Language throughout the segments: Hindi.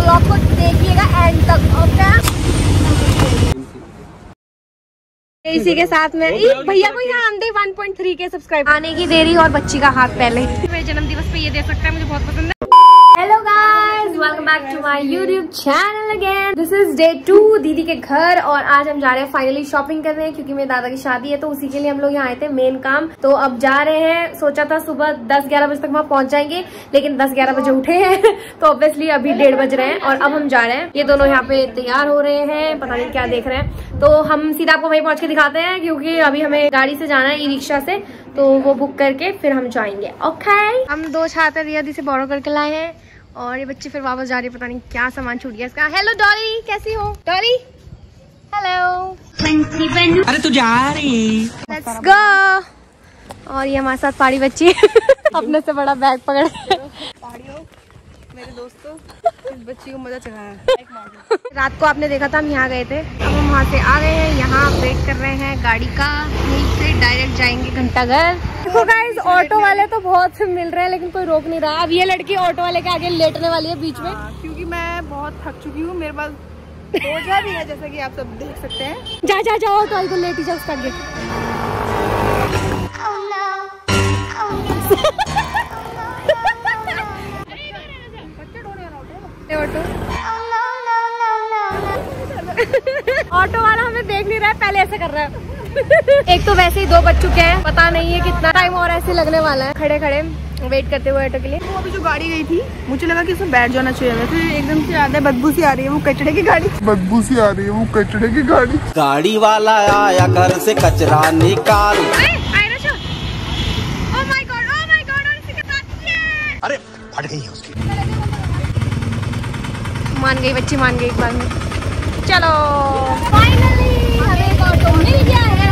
व्लॉग को देखिएगा एंड तक। ओके, इसी के साथ में भैया को यहाँ आंदे 1.3 के सब्सक्राइब आने की देरी और बच्ची का हाथ पहले। मेरे जन्म दिवस पे ये दे सकता है, मुझे बहुत पसंद है। Hello guys, welcome back to my YouTube channel again. This is day 2 दीदी के घर और आज हम जा रहे हैं फाइनली शॉपिंग करने हैं क्योंकि मेरे दादा की शादी है, तो उसी के लिए हम लोग यहाँ आए थे मेन काम। तो अब जा रहे हैं, सोचा था सुबह 10-11 बजे तक वहाँ पहुंच जाएंगे, लेकिन 10-11 बजे उठे हैं तो ऑब्वियसली अभी 1:30 बज रहे हैं और अब हम जा रहे हैं। ये दोनों यहाँ पे तैयार हो रहे हैं, पता नहीं क्या देख रहे हैं, तो हम सीधा आपको वहीं पहुंच के दिखाते हैं क्योंकि अभी हमें गाड़ी से जाना है, ई रिक्शा से, तो वो बुक करके फिर हम जाएंगे। ओके, हम 2 छात्र रिया दी से बोरो करके लाए हैं और ये बच्ची फिर वापस जा रही है, पता नहीं क्या सामान छूट गया इसका। हेलो डॉली, कैसी हो डॉली? हेलो, अरे तू जा रही? Let's go. और ये हमारे साथ पहाड़ी बच्ची अपने से बड़ा बैग पकड़ पहाड़ियों मेरे दोस्तों, इस बच्ची को मजा चला। रात को आपने देखा था हम यहाँ गए थे, अब हम वहाँ से आ गए हैं, यहाँ वेट कर रहे हैं गाड़ी का, यहीं से डायरेक्ट जाएंगे घंटाघर। देखो गाइस, ऑटो वाले तो बहुत से मिल रहे हैं लेकिन कोई रोक नहीं रहा। अब ये लड़की ऑटो वाले के आगे लेटने वाली है बीच में, क्योंकि मैं बहुत थक चुकी हूँ, मेरे पास बोझा भी है जैसा कि आप सब देख सकते हैं। जाओ तो आई तो लेटी जा उसका आगे। ऑटो वाला हमें देख नहीं रहा है, पहले ऐसे कर रहा है। एक तो वैसे ही 2 बज चुके हैं, पता नहीं है कितना टाइम और ऐसे लगने वाला है खड़े खड़े वेट करते हुए ऑटो के लिए। वो अभी जो गाड़ी गई थी, मुझे लगा कि इसमें बैठ जाना चाहिए, फिर एकदम से याद है बदबू सी आ रही है, वो कचड़े की गाड़ी, बदबू सी आ रही है, वो कचड़े की गाड़ी। गाड़ी वाला आया घर से कचरा निकाल। अरे फट गई है उसकी। मान गई बच्ची, मान गई एक बार में। चलो फाइनली हमें एक ऑटो मिल गया है,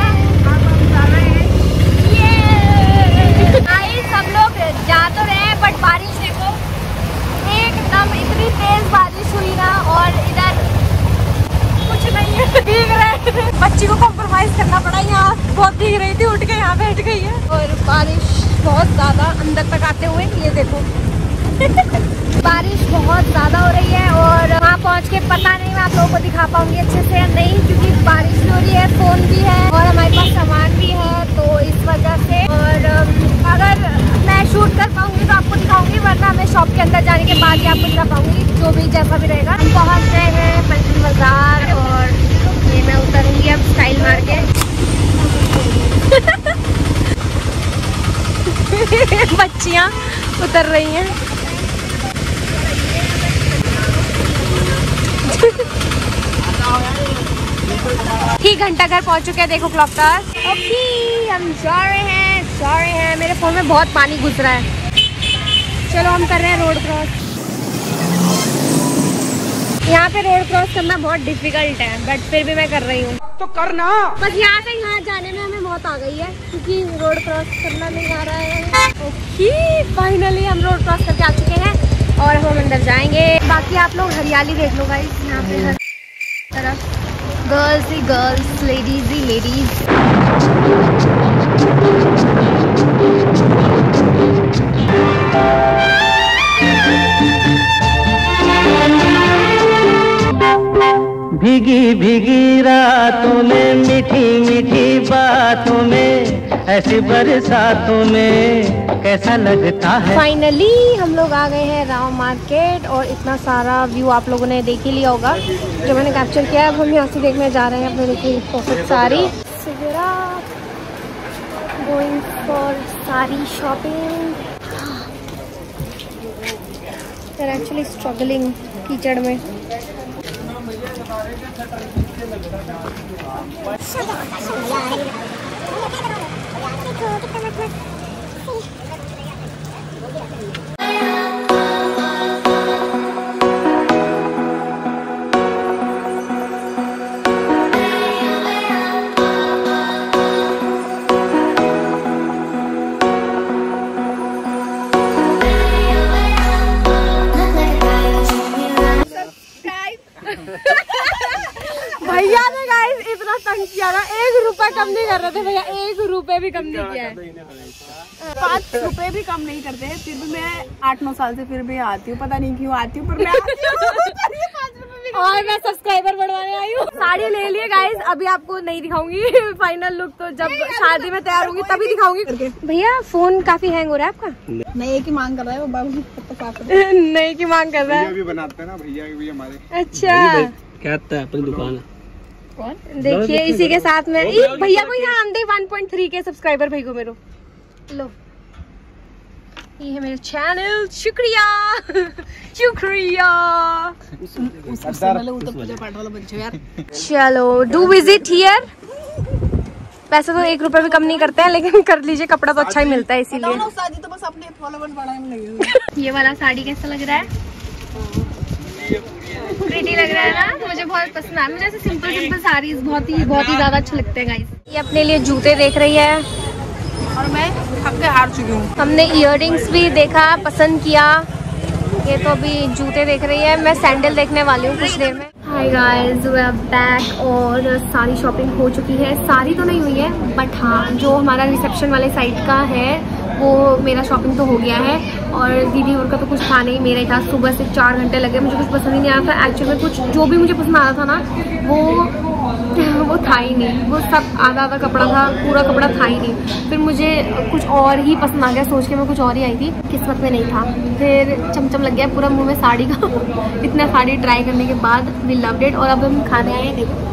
सब लोग जा तो रहे हैं बट बारिश देखो, एकदम इतनी तेज बारिश हुई ना, और इधर कुछ नहीं है, भीग रहे। बच्ची को कॉम्प्रोमाइज करना पड़ा, यहाँ बहुत भीग रही थी, उठ के यहाँ बैठ गई है और बारिश बहुत ज्यादा अंदर तक आते हुए, ये देखो बारिश बहुत ज्यादा हो रही है और वहाँ पहुँच के पता नहीं मैं आप लोगों को दिखा पाऊंगी अच्छे से या नहीं, क्योंकि बारिश हो रही है, फोन भी है और हमारे पास सामान भी है, तो इस वजह से। और अगर मैं शूट कर पाऊंगी तो आपको दिखाऊंगी, वरना मैं शॉप के अंदर जाने के बाद ही आपको दिखा पाऊंगी, जो भी जैसा भी रहेगा। हम पहुँच गए हैं पलटन बाजार और ये मैं उतरूंगी अब स्टाइल मार के। बच्चियाँ उतर रही हैं। ठीक घंटाघर पहुंच चुके हैं, देखो क्लॉक टावर। ओके, हम जा रहे हैं। मेरे फोन में बहुत पानी घुस रहा है। चलो हम कर रहे हैं रोड क्रॉस। यहाँ पे रोड क्रॉस करना बहुत डिफिकल्ट है बट फिर भी मैं कर रही हूँ, तो करना। बस यहाँ से यहाँ जाने में हमें मौत आ गई है क्योंकि रोड क्रॉस करना नहीं आ रहा है। ओके, फाइनली हम रोड क्रॉस करके आ चुके हैं और हम अंदर जाएंगे। बाकी आप लोग हरियाली देख लो गाइस, यहाँ पे हर तरफ गर्ल्स ही गर्ल्स, लेडीज ही लेडीज। भीगी भीगी रातों में, मीठी मीठी बातों में, ऐसी बरसातों में कैसा लगता है। फाइनली हम लोग आ गए हैं राव मार्केट और इतना सारा व्यू आप लोगों ने देख ही लिया होगा जो मैंने कैप्चर किया। अब हम यहाँ से देखने जा रहे हैं अपने लिए perfect sari, going for sari shopping. Actually struggling कीचड़ में। भैया ने गाइस इतना तंग किया ना, 1 रुपया कम नहीं कर रहे थे भैया, 1 रुपया भी कम नहीं किया है। 5 रुपए भी कम नहीं करते हैं, फिर भी मैं 8-9 साल से फिर भी आती हूँ, पता नहीं क्यों आती हूँ, पर मैं आती हूँ। और मैं सब्सक्राइबर बढ़वाने आई हूँ। साड़ी ले लिए गाइस, अभी आपको नहीं दिखाऊंगी फाइनल लुक, तो जब शादी में तैयार होंगी तभी दिखाऊंगी। भैया फोन काफी हैंग हो रहा है आपका। नहीं, एक ही मांग कर रहा है वो बाबू। नहीं की मांग कर रहा है। भी बनाते हैं ना भैया भी हमारे। अच्छा क्या अपनी दुकान है। कौन देखिए इसी के साथ में भैया को यहाँ आंदे 1.3 के सब्सक्राइबर भाई को मेरे लो, ये है मेरा चैनल। शुक्रिया शुक्रिया। चलो डू विजिट हियर। पैसे तो 1 रुपए भी कम नहीं करते हैं, लेकिन कर लीजिए, कपड़ा तो अच्छा ही मिलता है इसीलिए। तो बस अपने फॉलोवर्स बढ़ाने लगे। ये वाला साड़ी कैसा लग रहा है? प्रीटी लग रहा है ना, मुझे बहुत पसंद है। मुझे ऐसे सिंपल साड़ीज बहुत ही ज्यादा अच्छे लगते हैं गाइस। ये अपने लिए जूते देख रही है और मैं थक के हार चुकी हूँ। हमने इयररिंग्स भी देखा, पसंद किया। ये तो अभी जूते देख रही है, मैं सैंडल देखने वाली हूँ कुछ देर में। Hi guys, we are back और सारी शॉपिंग हो चुकी है। सारी तो नहीं हुई है, बट हाँ जो हमारा रिसेप्शन वाले साइड का है वो मेरा शॉपिंग तो हो गया है। और दीदी और का तो कुछ था नहीं, मेरा ही था। सुबह से 4 घंटे लगे, मुझे कुछ पसंद ही नहीं आया था। एक्चुअली में कुछ जो भी मुझे पसंद आ रहा था ना वो था ही नहीं, वो सब आधा कपड़ा था, पूरा कपड़ा था ही नहीं। फिर मुझे कुछ और ही पसंद आ गया, सोच के मैं कुछ और ही आई थी, किस्मत में नहीं था। फिर चमचम लग गया पूरा मुंह में साड़ी का। इतना साड़ी ट्राई करने के बाद वी लव्ड इट। और अब हम खाने आए हैं, देखो।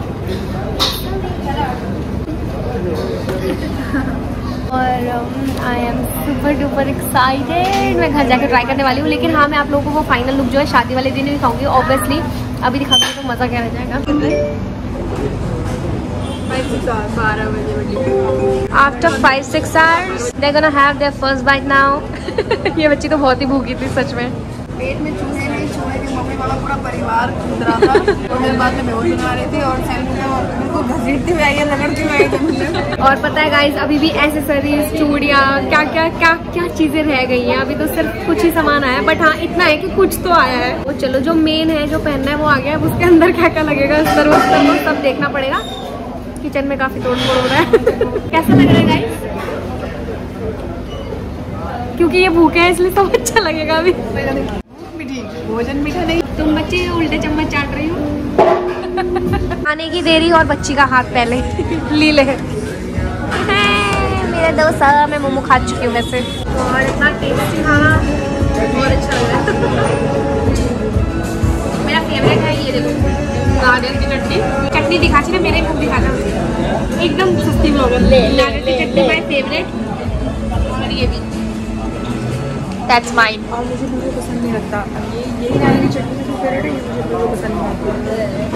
और I am super duper excited. मैं घर जाके ट्राई करने वाली हूँ, लेकिन हाँ मैं आप लोगों को वो फाइनल लुक जो है शादी वाले दिन ही दिखाऊंगी ऑब्वियसली। अभी दिखा दूँगी तो मज़ा क्या रह जाएगा। After 5-6 hours, they're gonna have their first bite now. ये बच्ची तो बहुत ही भूखी थी सच में। पेट में चूहे नहीं चूहे के मम्मी वाला पूरा परिवार कूद रहा था। और मेरे बाद में बेहोश बना रही थी और सैलून में उनको घसीटती हुई आई है, रगड़ती हुई आई है। और पता है गाइज, अभी भी एसेसरीज, चूड़ियाँ, क्या चीजें रह गई हैं। अभी तो सिर्फ कुछ ही सामान आया है, बट हाँ इतना है कि कुछ तो आया है। वो चलो जो मेन है, जो पहनना है वो आ गया है। उसके अंदर क्या क्या लगेगा इस तरह सब देखना पड़ेगा। किचन में काफी तोड़फोड़ हो रहा है। कैसा लग रहा है गाइस? क्योंकि ये भूखे हैं इसलिए सब अच्छा लगेगा अभी। भोजन मीठा नहीं। तुम बच्चे उल्टे चम्मच चाट रही हो। खाने की देरी और बच्ची का हाथ पहले लीले। मेरे दोस्त मैं मोमो खा चुकी हूँ वैसे, और इतना टेस्टी खाना बहुत अच्छा लग रहा है। मेरा फेवरेट है ये, देखो नारियल की चटनी दिखाची ना, मेरे मुंह दिखाना एकदम सस्ती में होगा। नारियल की चटनी माय फेवरेट, और ये भी दैट्स माइन। और मुझे बिल्कुल पसंद नहीं लगता ये नारियल की चटनी जो फेवरेट है, ये मुझे बिल्कुल पसंद नहीं आता।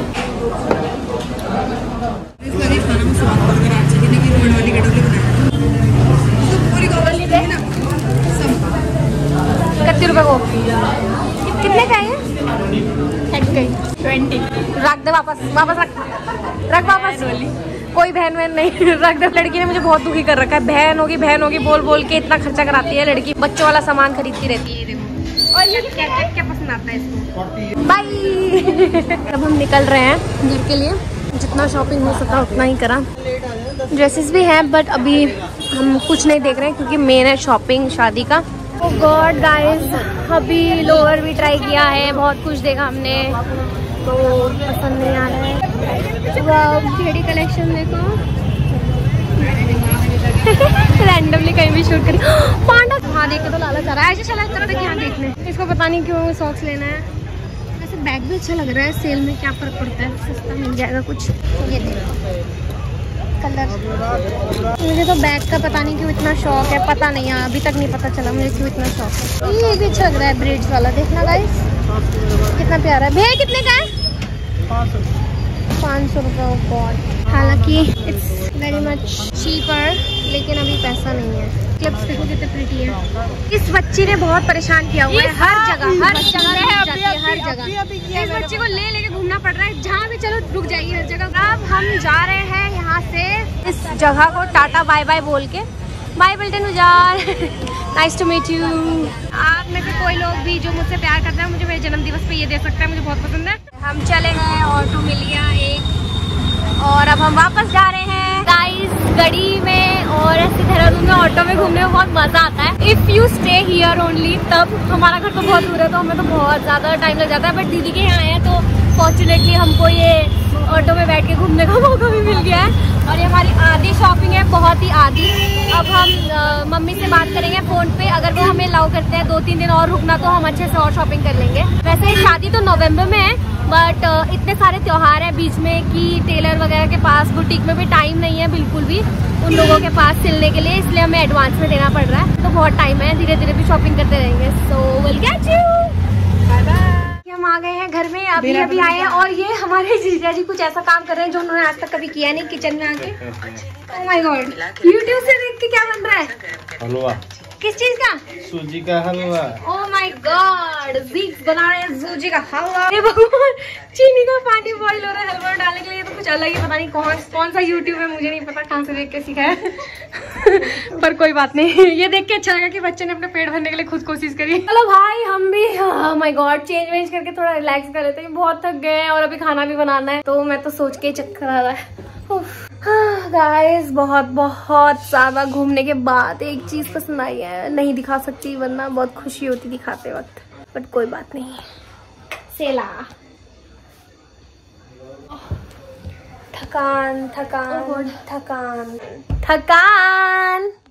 इसलिए खाना में स्वाद बरकरार आज की कि रोड वाली कटोरी बनाई तो पूरी कटोरी दे ना सब। कितने रुपए को? कितने का है? 20 रख दे वापस रख वापस। कोई बहन नहीं रख दे। लड़की ने मुझे बहुत दुखी कर रखा है। बहन होगी बोल के इतना खर्चा कराती है लड़की। बच्चों वाला सामान खरीदती रहती है, देखो। और ये क्या पसंद आता है इसको। बाय। अब हम निकल रहे हैं घर के लिए। जितना शॉपिंग हो सका उतना ही करा। ड्रेसेस भी हैं, बट अभी हम कुछ नहीं देख रहे हैं क्योंकि मेन है शॉपिंग शादी का। ओह गॉड गाइस, अभी लोअर भी ट्राई किया है, बहुत कुछ देखा हमने, तो पसंद नहीं आ रहा है। वाह भेड़ी कलेक्शन देखो। रैंडमली कहीं भी शूट करी। पांडा वहाँ देख के तो लालच आ रहा है। ऐसे चला करते यहाँ देखने। इसको पता नहीं क्यों सॉक्स लेना है। वैसे बैग भी अच्छा लग रहा है। सेल में क्या फर्क पड़ता है, सस्ता मिल जाएगा कुछ। ये देखो कलर। मुझे तो बैग का पता नहीं क्यों इतना शौक है, पता नहीं है अभी तक नहीं पता चला मुझे क्यों इतना शौक है। ये भी अच्छा लग रहा है ब्रेड्स वाला, देखना गाइस कितना प्यारा है। भैया कितने का है? 500 रुपये। गॉड, हालांकि इट्स वेरी मच चीपर, लेकिन अभी पैसा नहीं है। क्लिप्स देखो कितने प्रिटी है। इस बच्ची ने बहुत परेशान किया हुआ है, हर जगह हर जगह इस बच्ची को लेके घूमना पड़ रहा है। जहाँ भी चलो रुक जाएगी हर जगह। अब हम जा रहे हैं यहाँ से इस जगह को टाटा बाय बाय बोल के। बाय बिल्टन उजार, नाइस टू मीट यू। आप में से कोई लोग भी जो मुझसे प्यार करता है, मुझे मेरे जन्मदिवस पे ये दे सकता है, मुझे बहुत पसंद है। हम चले गए, ऑटो मिल गया एक, और अब हम वापस जा रहे हैं गाइस गड़ी में। और ऐसे देहरादून में ऑटो में घूमने में बहुत मजा आता है। If you stay here only, तब हमारा घर तो बहुत दूर है तो हमें तो बहुत ज्यादा टाइम लग जाता है। बट दीदी के यहाँ आए हैं तो फॉर्चुनेटली हमको ये ऑटो में बैठ के घूमने का मौका भी मिल गया है। और ये हमारी आधी शॉपिंग है, बहुत ही आधी। अब हम मम्मी से बात करेंगे फोन पे, अगर वो हमें अलाउ करते हैं 2-3 दिन और रुकना तो हम अच्छे से और शॉपिंग कर लेंगे। वैसे शादी तो नवंबर में है, बट इतने सारे त्योहार हैं बीच में कि टेलर वगैरह के पास, बुटीक में भी टाइम नहीं है बिल्कुल भी उन लोगों के पास सिलने के लिए, इसलिए हमें एडवांस में देना पड़ रहा है। तो बहुत टाइम है, धीरे धीरे भी शॉपिंग करते रहेंगे। So will get you, bye bye. हम आ गए हैं घर में, अभी आए हैं। और ये हमारे जीजा जी कुछ ऐसा काम कर रहे हैं जो उन्होंने आज तक कभी किया नहीं किचन में आके। ओह माय गॉड, यूट्यूब से देख के क्या बन रहा है? हलवा। किस चीज का? सूजी का हलवा। ओह माय गॉड, जीक्स बना रहे हैं सूजी का हलवा। अरे भगवान, चीनी का पानी बॉईल हो रहा है हलवा डालने के लिए। तो कुछ अलग ही, पता नहीं कौन सा यूट्यूब है, मुझे नहीं पता कहाँ से देख के सीखा है। पर कोई बात नहीं, ये देख के अच्छा लगा कि बच्चे ने अपने पेट भरने के लिए खुद कोशिश करी। चलो भाई हम भी माय गॉड चेंज वेंज करके थोड़ा रिलैक्स कर लेते हैं। बहुत थक गए हैं और अभी खाना भी बनाना है, तो मैं तो सोच के चक्कर आ रहा है। गाइस बहुत ज्यादा घूमने के बाद एक चीज पसंद आई है, नहीं दिखा सकती वरना बहुत खुशी होती दिखाते वक्त, बट कोई बात नहीं। सेला थकान थकान थकान थकान।